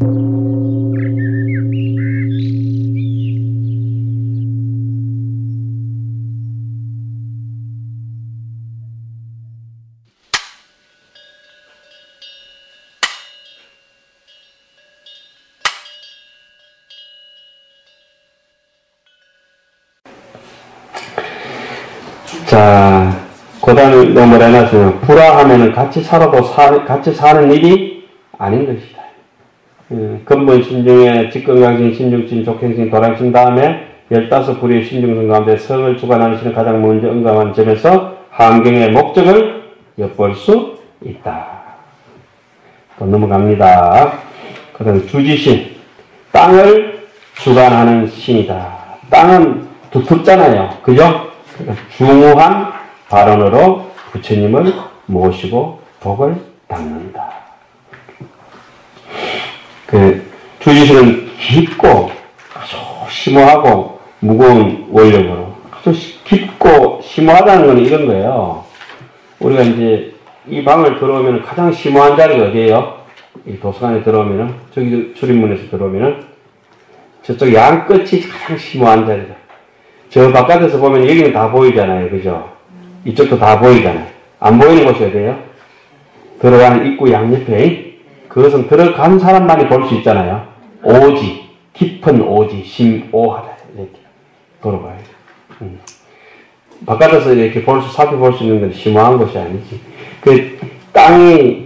자, 고단을 너무 해놨으면 불화하면은 같이 살아도 같이 사는 일이 아닌 것이다. 근본 신중에 직건강신, 신중신, 족행신, 도량신 다음에 15불의 신중성 가운데 성을 주관하는 신을 가장 먼저 응감한 점에서 환경의 목적을 엿볼 수 있다. 또 넘어갑니다. 그 다음 주지신, 땅을 주관하는 신이다. 땅은 두텁잖아요. 그죠? 중후한 발언으로 부처님을 모시고 복을 닦는다. 그 주지신은 깊고 아주 심오하고 무거운 원력으로 아주 깊고 심오하다는 건 이런 거예요. 우리가 이제 이 방을 들어오면 가장 심오한 자리가 어디예요? 이 도서관에 들어오면은, 저기 출입문에서 들어오면은 저쪽 양 끝이 가장 심오한 자리다. 저 바깥에서 보면 여기는 다 보이잖아요. 그죠? 이쪽도 다 보이잖아요. 안 보이는 곳이 어디예요? 들어가는 입구 양옆에, 그것은 들어간 사람만이 볼 수 있잖아요. 오지, 깊은 오지, 심오하다. 이렇게 돌아봐요. 바깥에서 이렇게 살펴볼 수 있는 건 심오한 곳이 아니지. 그 땅이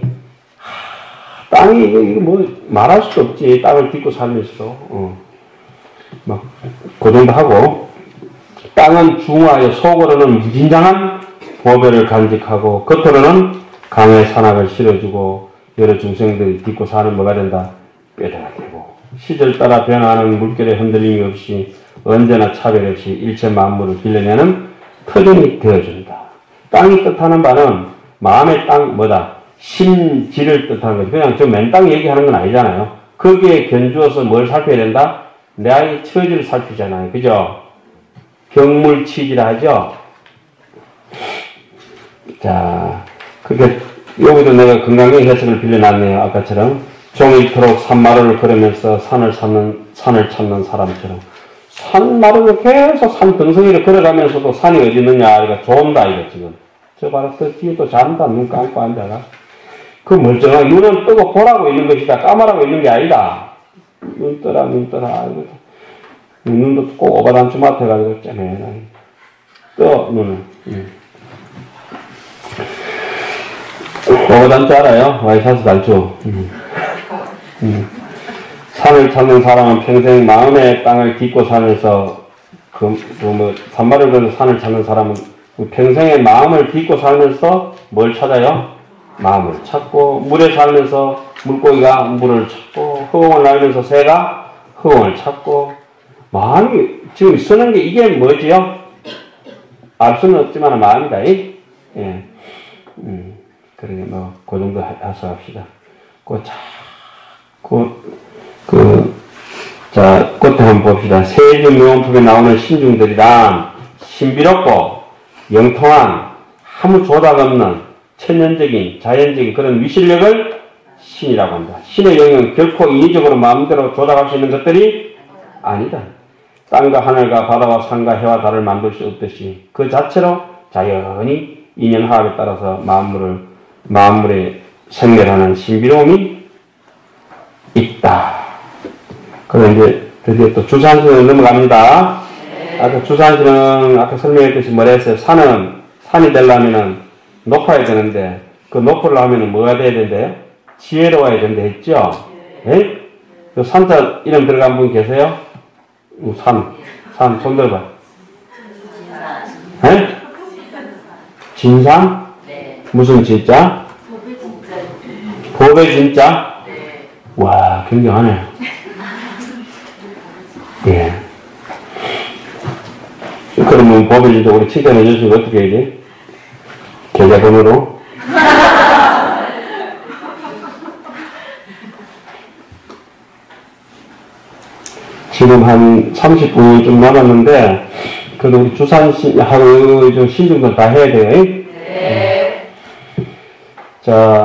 이거 뭐 말할 수 없지. 땅을 딛고 살면서 막 그 정도 하고, 땅은 중화하여 속으로는 무진장한 보배를 간직하고 겉으로는 강의 산악을 실어주고 여러 중생들이 딛고 사는 뭐가 된다? 뼈대가 되고, 시절 따라 변화하는 물결의 흔들림이 없이 언제나 차별 없이 일체 만물을 길러내는 터전이 되어준다. 땅이 뜻하는 바는 마음의 땅 뭐다? 심지를 뜻하는 거지. 그냥 저 맨 땅 얘기하는 건 아니잖아요. 거기에 견주어서 뭘 살펴야 된다? 나의 처지를 살피잖아요. 그죠? 경물치지라 하죠? 자, 그게, 여기도 내가 건강의 해석을 빌려놨네요. 아까처럼. 종일토록 산마루를 걸으면서 산을 찾는 사람처럼. 산마루를 계속 산 등성이를 걸어가면서도 산이 어디 있느냐. 그러니까 좋은다, 이거 지금. 저 봐라, 저 뒤에 또 잔다. 눈 감고 앉아가. 그 멀쩡한 눈은 뜨고 보라고 있는 것이다. 까마라고 있는 게 아니다. 눈 떠라. 눈도 꼭 오바단추 맡아가지고 쩌매나 떠 눈을. 오바단추 알아요? 와이사스 단추. 산을 찾는 사람은 평생 마음의 땅을 딛고 살면서 산마를 걸어 산을 찾는 사람은 평생의 마음을 딛고 살면서 뭘 찾아요? 마음을 찾고, 물에 살면서 물고기가 물을 찾고, 허공을 날면서 새가 허공을 찾고, 마음이 지금 쓰는 게 이게 뭐지요? 알 수는 없지만 마음이다. 예. 그러게 그 정도 하소합시다. 자, 그것도 한번 봅시다. 세일명품에 나오는 신중들이란 신비롭고 영통한 아무 조작 없는 천연적인 자연적인 그런 위실력을 신이라고 한다. 신의 영역은 결코 인위적으로 마음대로 조작할 수 있는 것들이 아니다. 땅과 하늘과 바다와 산과 해와 달을 만들 수 없듯이 그 자체로 자연히 인연화합에 따라서 만물에 생멸하는 신비로움이 있다. 그럼 이제 드디어 또 주산신으로 넘어갑니다. 아까 주산신은 아까 설명했듯이 뭐라 했어요? 산이 되려면은 높아야 되는데, 그 높으려 하면은 뭐가 돼야 된대요? 지혜로워야 된다 했죠? 예? 그 산자 이름 들어간 분 계세요? 산, 손 들어봐. 예? 진상? 네. 무슨 진짜? 법의 진짜? 네. 와, 굉장하네. 예. 그러면 법의 진짜 우리 칭찬해 주시면 어떻게 해야 돼? 계좌번호로? 지금 한 30분 좀 남았는데, 그래도 우리 주산신, 하루 신중도 다 해야 돼요. 네. 자,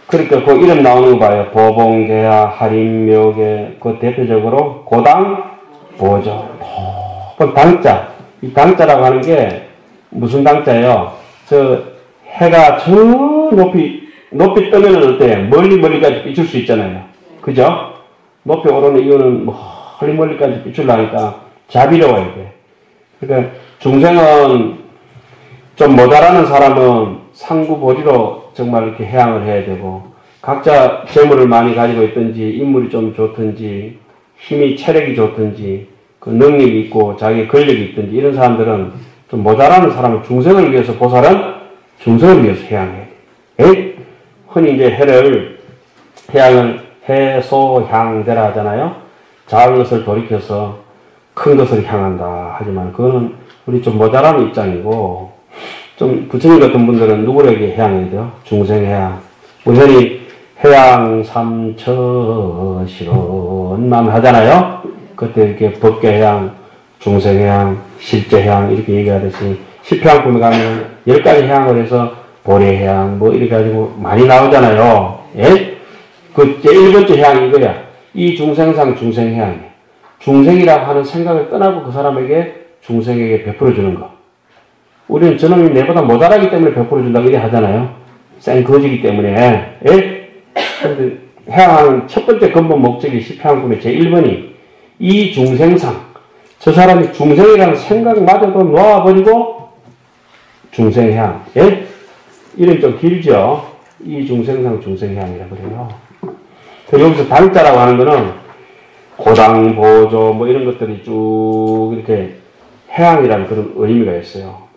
그러니까 그 이름 나오는 거 봐요. 보봉계야, 하림묘계, 그 대표적으로 고당, 보조. 그 당자. 이 당자라고 하는 게 무슨 당자예요? 저 해가 저 높이 뜨면은 어때? 멀리까지 비출 수 있잖아요. 그죠? 높이 오르는 이유는 멀리까지 비추려니까 자비로워야 돼. 그러니까 중생은 좀 모자라는 사람은 상구보리로 정말 이렇게 해양을 해야 되고, 각자 재물을 많이 가지고 있든지, 인물이 좀 좋든지, 힘이, 체력이 좋든지, 그 능력이 있고, 자기 권력이 있든지, 이런 사람들은 좀 모자라는 사람은 중생을 위해서, 보살은 중생을 위해서 해양해야 돼. 흔히 이제 해양을 해소향대라 하잖아요. 작은 것을 돌이켜서 큰 것을 향한다. 하지만 그거는 우리 좀 모자라는 입장이고, 좀 부처님 같은 분들은 누구에게 해양해야 돼요? 중생해양. 우리 흔히 해양 삼처 실언만 하잖아요. 그때 이렇게 법계해양, 중생해양, 실제해양 이렇게 얘기하듯이 십해양품에 가면 10가지 해양을 해서 보례해양 뭐 이렇게 가지고 많이 나오잖아요. 예? 그 제일 번째 해양이 이거야. 이 중생상 중생해양이야. 중생이라고 하는 생각을 떠나고 그 사람에게 중생에게 베풀어주는 거. 우리는 저놈이 내보다 모자라기 때문에 베풀어준다고 이래 하잖아요. 생 거지기 때문에. 예? 근데 해양하는 첫 번째 근본 목적이 십해양품의 제1번이 이 중생상. 저 사람이 중생이라는 생각마저도 놓아버리고 중생해양. 예? 이름이 좀 길죠? 이 중생상 중생해양이라고 그래요. 여기서 당자라고 하는 거는 고당, 보조, 뭐 이런 것들이 쭉 이렇게 해양이라는 그런 의미가 있어요.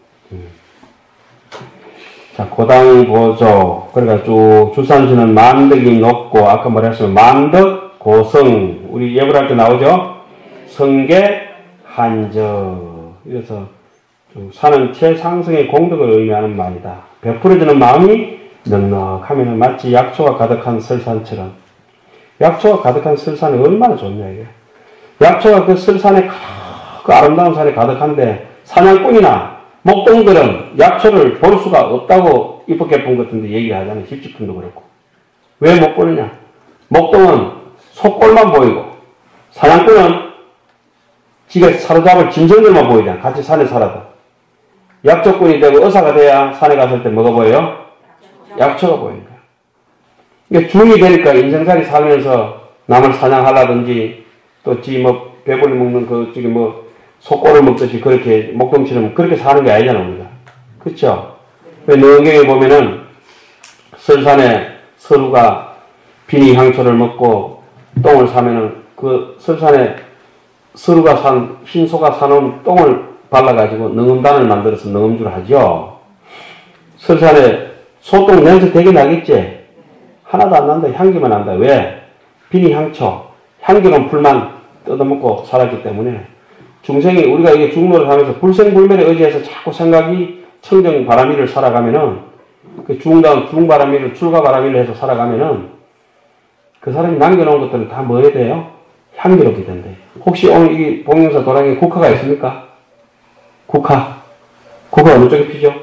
자, 고당, 보조. 그러니까 쭉 출산시는 만덕이 높고, 아까 뭐라 했으면 만덕, 고성. 우리 예불 할 때 나오죠? 성계, 한적. 이래서 사는 최상승의 공덕을 의미하는 말이다. 베풀어주는 마음이 넉넉하면 마치 약초가 가득한 설산처럼. 약초가 가득한 설산이 얼마나 좋냐, 이게. 약초가 그 설산에, 그 아름다운 산에 가득한데, 사냥꾼이나 목동들은 약초를 볼 수가 없다고 입법개품 같은데 얘기를 하잖아요. 십지품도 그렇고. 왜 못 보느냐? 목동은 속골만 보이고, 사냥꾼은 지가 사로잡을 짐승들만 보이잖아. 같이 산에 살아도. 약초꾼이 되고 의사가 돼야 산에 갔을 때 뭐가 보여요? 약초가 보이는 거야. 그러니까 중이 되니까 인생살이 살면서 남을 사냥하라든지 또 지 뭐 배불리 먹는 그쪽에 뭐 속골을 먹듯이 그렇게 목동처럼 그렇게 사는 게 아니잖아 우리가. 그렇죠? 능경에 보면은 설산에 서루가 비니 향초를 먹고 똥을 사면은 그 설산에 서루가 산 흰소가 사놓은 똥을 발라가지고 능음단을 만들어서 능음주를 하죠. 설산에 소똥 냄새 되게 나겠지? 하나도 안 난다. 향기만 난다. 왜? 비니 향초. 향기로운 풀만 뜯어먹고 살았기 때문에 중생이 우리가 이게 중노를 하면서 불생불멸에 의지해서 자꾸 생각이 청정바람이를 살아가면은 그 중바람이를 출가바람이를 해서 살아가면은 그 사람이 남겨놓은 것들은 다 뭐 해야 돼요? 향기롭게 된대. 혹시 오늘 이 봉영사 도량에 국화가 있습니까? 국화 어느 쪽에 피죠?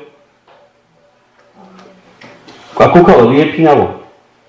아, 국화 어디에 피냐고?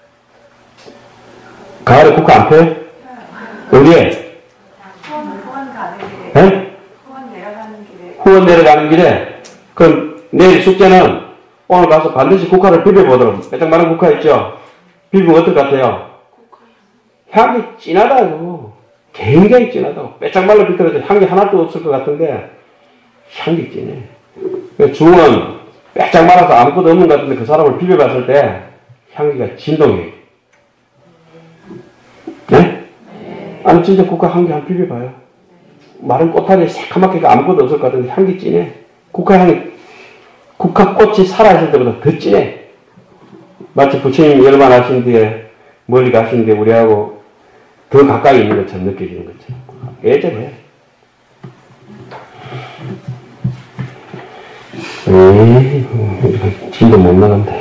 가을에 국화 안 펴요? 어디에? 후원 가는 길에. 네? 후원 내려가는 길에. 후원 내려가는 길에. 그럼 내일 숙제는 오늘 가서 반드시 국화를 비벼보도록. 빼짝 마른 국화 있죠? 비비면 어떨 것 같아요? 향이 진하다고. 굉장히 진하다고. 빼짝 말라 비틀어도 향이 하나도 없을 것 같은데 향이 진해. 중은 빼짝 말아서 아무것도 없는 것 같은데 그 사람을 비벼봤을 때 향기가 진동해. 네? 아니 진짜 국화 향기 한 비벼봐요. 마른 꽃알이 새카맣게 아무것도 없을 것 같은데 향기 진해. 국화 꽃이 살아있을 때보다 더 진해. 마치 부처님 열반 하신 뒤에 멀리 가신 뒤에 우리하고 더 가까이 있는 것처럼 느껴지는 거죠. 애절해. 진도 못 나간다.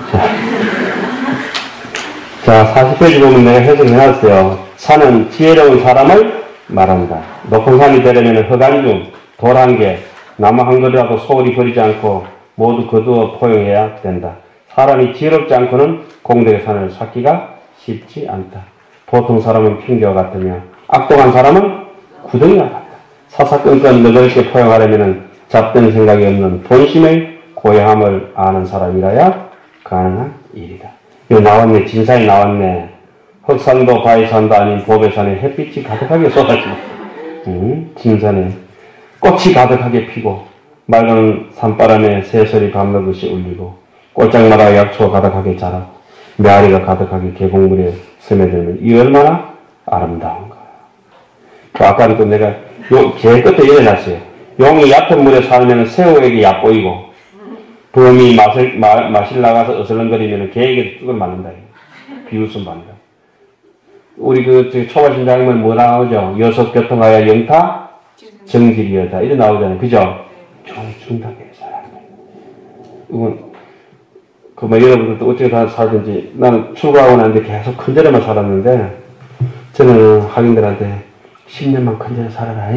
자, 40페이지 보면 내가 해석해놨어요. 산은 지혜로운 사람을 말한다. 높은 산이 되려면 흑안중, 돌 한 개, 나무 한 그루라도 소홀히 버리지 않고 모두 거두어 포용해야 된다. 사람이 지혜롭지 않고는 공덕의 산을 쌓기가 쉽지 않다. 보통 사람은 핑계와 같으며 악독한 사람은 구덩이와 같다. 사사건건 너그럽게 포용하려면 잡된 생각이 없는 본심의 고요함을 아는 사람이라야 가능한 일이다. 이거 나왔네. 진사에 나왔네. 흑산도 바위산도 아닌 보배산에 햇빛이 가득하게 쏟아지고 진산에 꽃이 가득하게 피고 맑은 산바람에 새소리 밤낮없이 울리고 꽃장마다 약초가 가득하게 자라고 메아리가 가득하게 계곡물에 스며들면 이 얼마나 아름다운가. 아까도 내가 제일 끝에 일어났어요. 용이 얕은 물에 살면 새우에게 얕보이고 범이 마실 나가서 어슬렁거리면 개에게 뚝을 맞는다. 비웃음 받는다. 우리 초바신장님은 뭐 나오죠? 여섯 교통하여 영타 정질이여다. 이래 나오잖아요. 그죠? 중중하게 살아야 돼. 이건 여러분들도 어떻게 살든지 나는 출가하고 나는데 계속 큰절에만 살았는데 저는 학인들한테 10년만 큰절에 살아라.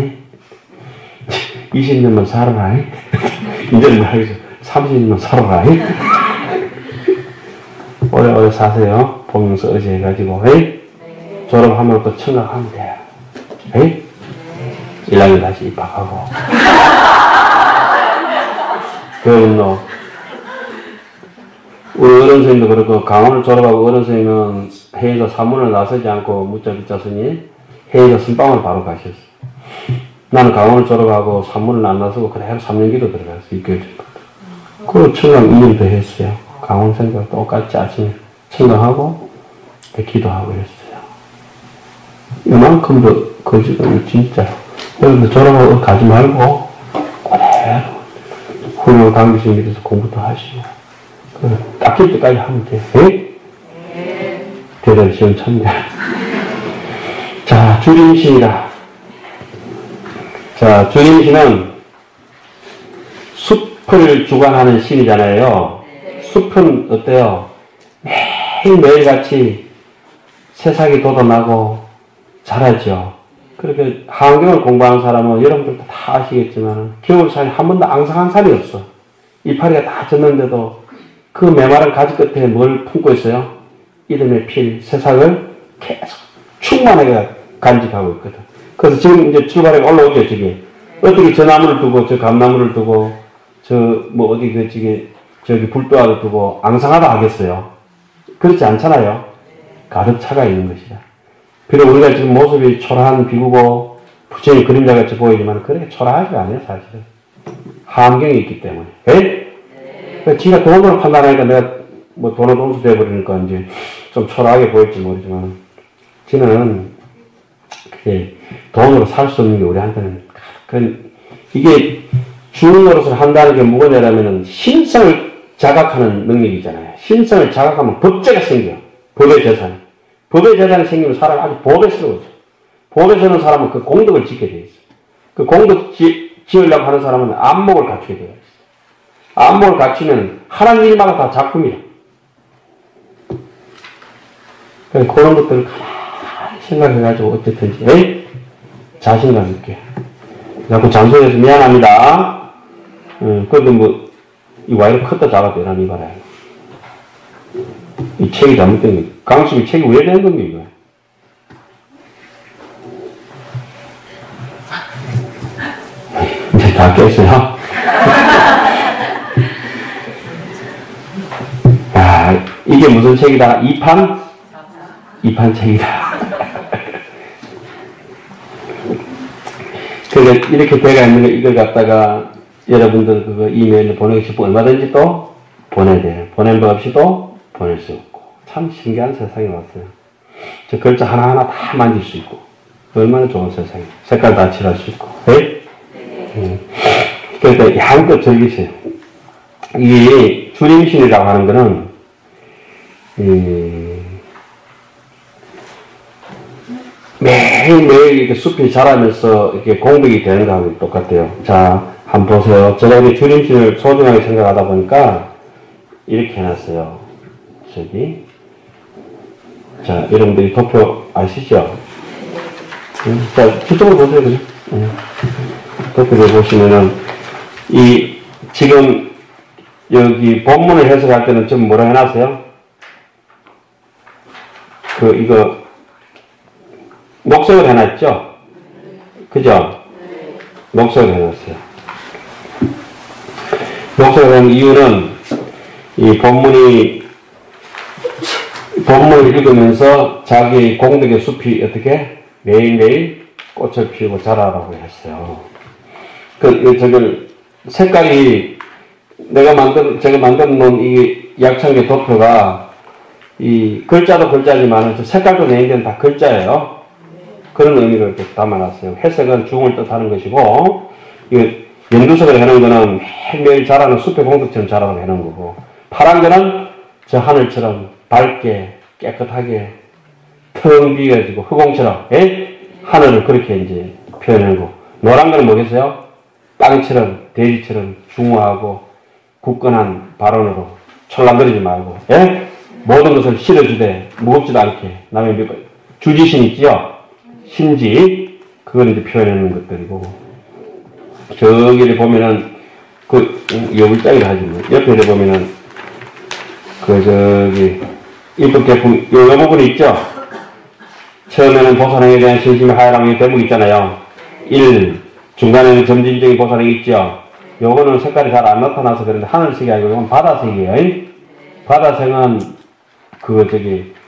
20년만 살아라. 이제는 말이죠. 30년만 살아라. 오래오래 사세요. 보면서 의지해가지고 졸업하면 또 청각하면 돼요. 1학년 다시 입학하고 그럼 우리 어른선생님도 그렇고 강원을 졸업하고 어른선생님은 회의에서 사문을 나서지 않고 묻자 빗자서니 회의에서 선방으로 바로 가셨어. 나는 강원을 졸업하고 사문을 안 나서고 그대로 3년기도 들어갔어. 6개월 전부터. 그리고 청강 2년 더 했어요. 강원선생님과 똑같이 아침에 청강하고 기도하고 이랬어요. 이만큼도 거짓은 진짜 여러분들 졸업하고 가지 말고 그대로 훌륭한 강교수님 밑에서 공부도 하시고 닦일 때까지 하면 돼. 대단히 시험 참냐. 자, 주림신이다. 자, 주림신은 숲을 주관하는 신이잖아요. 숲은 어때요? 매일같이 새싹이 돋아나고 자라죠. 그렇게 환경을 공부하는 사람은 여러분들도 다 아시겠지만 겨울산에 한 번도 앙상한 산이 없어. 이파리가 다 졌는데도 그 메마른 가지 끝에 뭘 품고 있어요? 이름의 필, 새싹을 계속 충만하게 간직하고 있거든. 그래서 지금 이제 출발해 올라오죠, 저기. 어떻게 저 나무를 두고, 저 감나무를 두고, 저기 불도화를 두고 앙상하다 하겠어요? 그렇지 않잖아요. 가득 차가 있는 것이다. 비록 우리가 지금 모습이 초라한 비구고 부처님 그림자같이 보이지만 그렇게 초라하지가 않아요, 사실은. 환경이 있기 때문에. 그러니까 지가 돈으로 판단하니까 내가 돈을 동수 되어버리니까 이제 좀 초라하게 보일지 모르지만 지는 그게 돈으로 살 수 없는 게 우리한테는 이게 주는 노릇을 한다는 게 무엇이냐면은 신성을 자각하는 능력이잖아요. 신성을 자각하면 법제가 생겨. 법의 재산. 법의 재산이 생기면 사람이 아주 보배스러워져. 보배스러운 사람은 그 공덕을 짓게 돼 있어. 그 공덕 지으려고 하는 사람은 안목을 갖추게 되어 있어. 안목을 갖추면 하나님 일마다 다 작품이야. 그런 것들을 가만히 생각해가지고 어쨌든지 자신감 있게. 자꾸 잔소리해서 미안합니다. 그래도 이 와이를 컸다 작았다 이런 이봐라. 이 책이 잘못된 거지. 강식이 책이 왜 되는 건가, 이거. 이제 다 깼어요. 야, 이게 무슨 책이다? 2판 책이다. 그러니까 이렇게 돼가 있는 거, 이걸 갖다가 여러분들 그거 이메일로 보내고 싶으면 얼마든지 또 보내야 돼요. 보낸 법 없이도 보낼 수 없고. 참 신기한 세상이 왔어요. 저 글자 하나하나 다 만질 수 있고. 얼마나 좋은 세상이에요. 색깔 다 칠할 수 있고. 네? 그러니까 한껏 즐기세요. 이 주림신이라고 하는 거는, 매일매일 이렇게 숲이 자라면서 이렇게 공백이 되는 거하고 똑같아요. 자, 한번 보세요. 제가 우리 주림신을 소중하게 생각하다 보니까 이렇게 해놨어요. 저기. 자, 여러분들이 도표 아시죠? 자, 저쪽으로 보세요, 그냥. 도표를 보시면은, 지금 여기 본문을 해석할 때는 좀 뭐라 해놨어요? 이거 녹색을 해놨죠? 그죠? 녹색을 해놨어요. 녹색을 한 이유는 이 본문을 읽으면서 자기 공덕의 숲이 어떻게 매일매일 꽃을 피우고 자라라고 했어요. 저걸 색깔이 제가 만든 놓은 이 약창계 도표가 이 글자도 글자지만 색깔도 내인데는 다 글자예요. 그런 의미로 이렇게 담아놨어요. 회색은 중을 뜻하는 것이고, 연두색을 해놓은 거는 매일매일 자라는 숲의 공덕처럼 자라고 해놓은 거고, 파란 거는 저 하늘처럼 밝게 깨끗하게 텅 비어지고 흑공처럼 하늘을 그렇게 이제 표현하고, 노란 거는 뭐겠어요? 땅처럼 대지처럼 중후하고 굳건한 발언으로 철랑거리지 말고 모든 것을 실어주되 무겁지도 않게 남의 주지신 있지요? 신지 그걸 이제 표현하는 것들이고, 저기를 보면은 여물장이라 하지 뭐 옆에 보면은 입법개품 요 부분이 있죠? 처음에는 보살행에 대한 신심의 하야라는 대목 있잖아요. 1. 중간에는 점진적인 보살행이 있죠? 요거는 색깔이 잘 안 나타나서 그런데 하늘색이 아니고 이건 바다색이에요. 바다색은